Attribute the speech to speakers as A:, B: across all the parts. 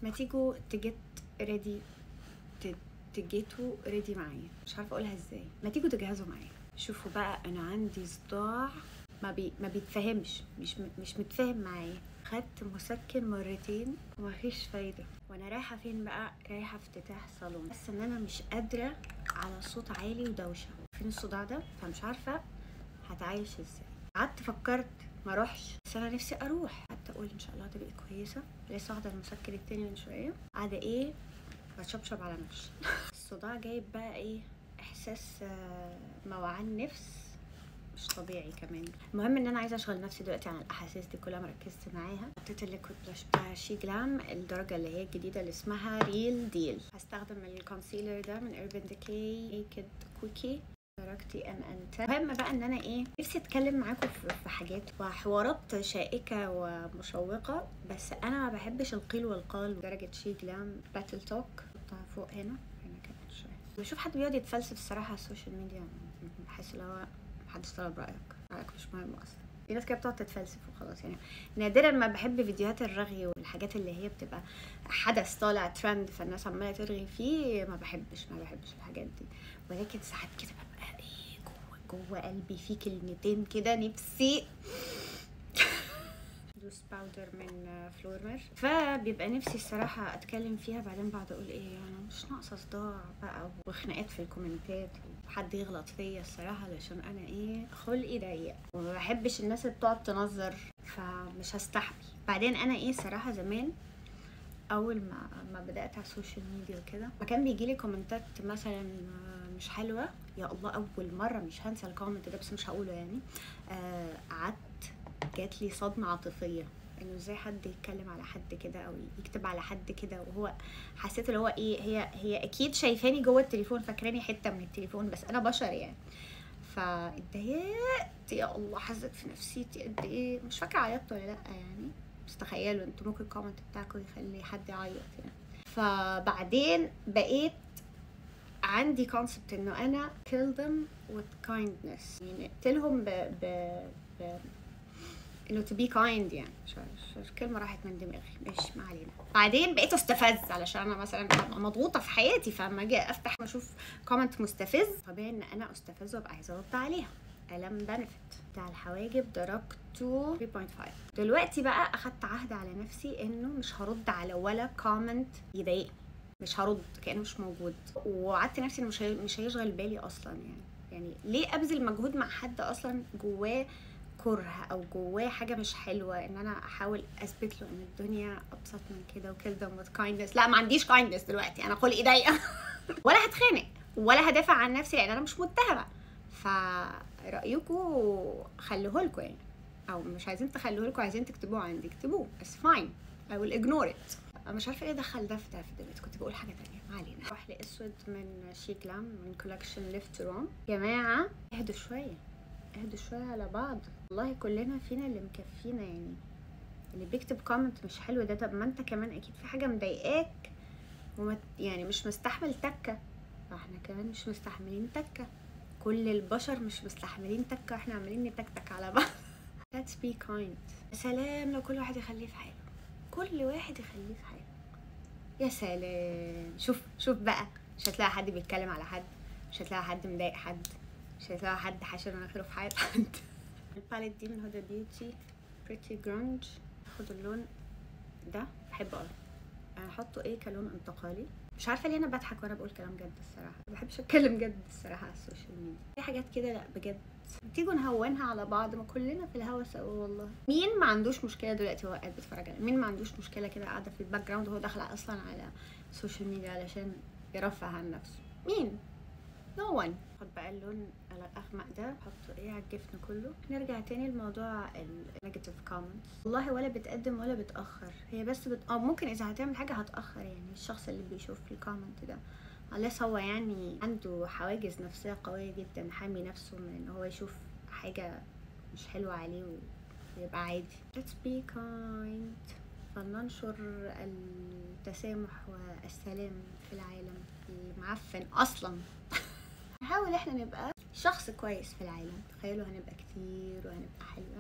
A: ما تيجوا تجيت ريدي، تجيتوا ريدي معايا، مش عارفه اقولها ازاي. ما تيجوا تجهزوا معايا. شوفوا بقى، انا عندي صداع ما بيتفهمش، مش متفاهم معايا. خدت مسكن مرتين ومفيش فايده. وانا رايحه فين بقى؟ رايحه افتتاح صالون، بس ان انا مش قادره على صوت عالي ودوشه. فين الصداع ده؟ فمش عارفه هتعايش ازاي. قعدت فكرت ما اروحش، بس انا نفسي اروح. حتى اقول ان شاء الله هتبقى كويسه. لسه واخده المسكن التاني من شويه، قاعده ايه بتشبشب على نفسي. الصداع جايب بقى ايه، احساس موعان نفس مش طبيعي كمان. المهم ان انا عايزه اشغل نفسي دلوقتي عن الاحاسيس دي كلها، مركزت معاها. حطيت الليكويد بلاش بتاع شي جلام، الدرجه اللي هي الجديده اللي اسمها ريل ديل. هستخدم الكونسيلر ده من ايربن ديكي نيكد كوكي درجتي MN10. المهم بقى ان انا ايه، نفسي اتكلم معاكم في حاجات وحوارات شائكه ومشوقه، بس انا ما بحبش القيل والقال. درجه شي جلام باتل توك حطها فوق هنا كمان شويه. بشوف حد بيقعد يتفلسف الصراحه على السوشيال ميديا، بحس اللي هو محدش طلب رايك مش مهم اصلا. في ناس كده بتقعد تتفلسف وخلاص يعني. نادرا ما بحب فيديوهات الرغي والحاجات اللي هي بتبقى حدث طالع ترند فالناس عماله ترغي فيه. ما بحبش الحاجات دي. ولكن ساعات كده ببقى ايه، جوه قلبي في كلمتين كده نفسي دوس باودر من فلورمر، فبيبقى نفسي الصراحه اتكلم فيها. بعدين بقعد اقول ايه، انا مش ناقصه صداع بقى وخناقات في الكومنتات وحد يغلط فيا الصراحه، علشان انا ايه خلقي ضيق وما بحبش الناس اللي بتقعد تنظر، فمش هستحمل. بعدين انا ايه صراحه زمان اول ما بدات على السوشيال ميديا وكده، فكان بيجي لي كومنتات مثلا مش حلوه. يا الله، اول مره مش هنسى الكومنت ده، بس مش هقوله يعني. قعدت جات لي صدمه عاطفيه، انه ازاي حد يتكلم على حد كده او يكتب على حد كده، وهو حسيت اللي هو ايه، هي اكيد شايفاني جوه التليفون، فاكراني حته من التليفون، بس انا بشر يعني. فاتضايقت، يا الله، حسيت في نفسيتي قد ايه. مش فاكره عيطت ولا لا يعني، بس تخيلوا انتوا ممكن الكومنت بتاعكم يخلي حد يعيط يعني. فبعدين بقيت عندي كونسبت انه انا kill them with kindness، يعني اقتلهم ب انه to be kind يعني. مش كلمه راحت من دماغي، ماشي ما علينا. بعدين بقيت استفز علشان انا مثلا مضغوطه في حياتي، فلما اجي افتح واشوف كومنت مستفز طبيعي ان انا استفز وابقى عايزه ارد عليها. الم بنفت بتاع الحواجب درجته 3.5. دلوقتي بقى اخدت عهد على نفسي انه مش هرد على ولا كومنت يضايقني، مش هرد كأنه مش موجود. وقعدت نفسي مش هيشغل بالي اصلا يعني ليه ابذل مجهود مع حد اصلا جواه كره او جواه حاجه مش حلوه، ان انا احاول اثبت له ان الدنيا ابسط من كده وكده ومت كايندنس. لا، ما عنديش كايندنس دلوقتي، انا خلقي ضيقه ولا هتخانق ولا هدافع عن نفسي لان انا مش متهمه. فرايكم خلوه لكم يعني، او مش عايزين تخلوه لكم، عايزين تكتبوه عندي اكتبوه، بس فاين I will ignore it. انا مش عارفه ايه دخل ده في دلوقتي، كنت بقول حاجه تانية، ما علينا. واحده اسود من شي جلام من كولكشن ليفت روم. جماعه اهدوا شويه، اهدوا شويه على بعض، والله كلنا فينا اللي مكفينا يعني. اللي بيكتب كومنت مش حلو ده، طب ما انت كمان اكيد في حاجه مضايقاك يعني مش مستحمل تكه، فاحنا كمان مش مستحملين تكه. كل البشر مش مستحملين تكه، احنا عمالين نتكتك على بعض. let's be kind. يا سلام لو كل واحد يخليه في حاله، كل واحد يخليه في حاله، يا سلام. شوف بقى، مش هتلاقي حد بيتكلم على حد، مش هتلاقي حد مضايق حد، مش هتلاقي حد حاشر مناخيره في حياة حد. الباليت دي من هدى بيوتي بريتي جرانج. هاخد اللون ده، بحبه قوي. انا هحطه ايه كلون انتقالي. مش عارفه ليه انا بضحك وانا بقول كلام جد الصراحه، ما بحبش اتكلم جد الصراحه على السوشيال ميديا. في حاجات كده لا بجد، تيجوا نهونها على بعض، ما كلنا في الهوا سوا والله. مين ما عندوش مشكله دلوقتي وهو قاعد بيتفرج على، مين ما عندوش مشكله كده قاعده في الباك جراوند وهو داخل اصلا على السوشيال ميديا علشان يرفه عن نفسه؟ مين؟ نو وان. خد بقى اللون الاغمق ده، حطه ايه على الجفن كله. نرجع تاني لموضوع النيجاتيف كومنتس. والله ولا بتقدم ولا بتاخر، هي بس ممكن اذا هتعمل حاجه هتاخر يعني. الشخص اللي بيشوف الكومنت ده unless هو يعني عنده حواجز نفسيه قويه جدا، حامي نفسه من ان هو يشوف حاجه مش حلوه عليه ويبقى عادي. let's be kind. فلننشر التسامح والسلام في العالم المعفن اصلا. نحاول احنا نبقى شخص كويس في العالم. تخيلوا هنبقى كتير وهنبقى حلوة،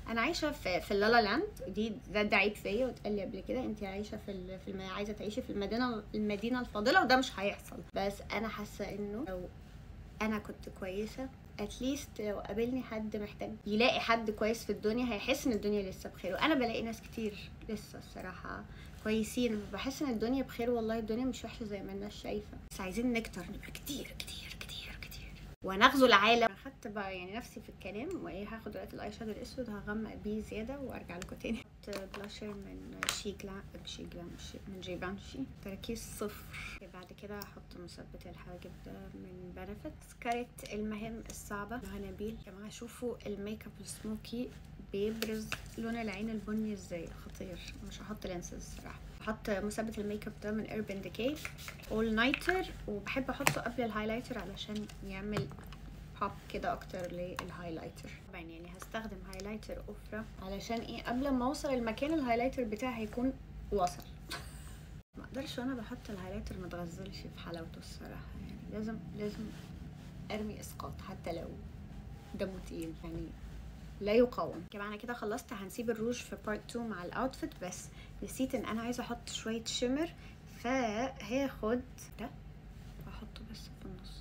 A: انا عايشه في اللالا لاند ده عيب فيا، واتقال لي قبل كده انت عايشه عايزه تعيشي في المدينه الفاضله، وده مش هيحصل. بس انا حاسه انه لو انا كنت كويسه اتليست، لو قابلني حد محتاج يلاقي حد كويس في الدنيا هيحس ان الدنيا لسه بخير. وانا بلاقي ناس كتير لسه الصراحه كويسين، بحس ان الدنيا بخير. والله الدنيا مش وحشه زي ما الناس شايفه، بس عايزين نكتر، نبقى كتير كتير كتير كتير ونغزو العالم. اخدت بقى يعني نفسي في الكلام، وايه هاخد دلوقتي الاي شادو الاسود هغمق بيه زياده وارجع لكم تاني. احط بلاشر من من جيفانشي، تركيز صفر. بعد كده هحط مثبت الحواجب ده من بنفيت. كارت المهام الصعبه هنبيل. يا جماعه شوفوا الميك اب السموكي بيبرز لون العين البني ازاي، خطير. مش هحط لينسز الصراحه. هحط مثبت الميك اب ده من ايربن ديكي اول نايتر، وبحب احطه قبل الهايلايتر علشان يعمل بوب كده اكتر للهايلايتر. طبعا يعني هستخدم هايلايتر افرة علشان ايه، قبل ما اوصل المكان الهايلايتر بتاعي هيكون وصل. ما اقدرش وانا بحط الهايلايتر ما اتغزلش في حلاوته الصراحه، يعني لازم ارمي اسقاط حتى لو دمه تقيل، يعني لا يقاوم. كمان انا كده خلصت. هنسيب الروج في بارت 2 مع الاوتفيت، بس نسيت ان انا عايزه احط شويه شيمر، فهاخد ده واحطه بس في النص.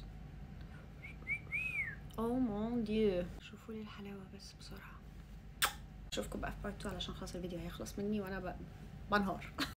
A: او مون ديو، شوفوا لي الحلاوه بس بسرعه. اشوفكم بقى في بارت 2 علشان خلاص الفيديو هيخلص مني وانا بنهار.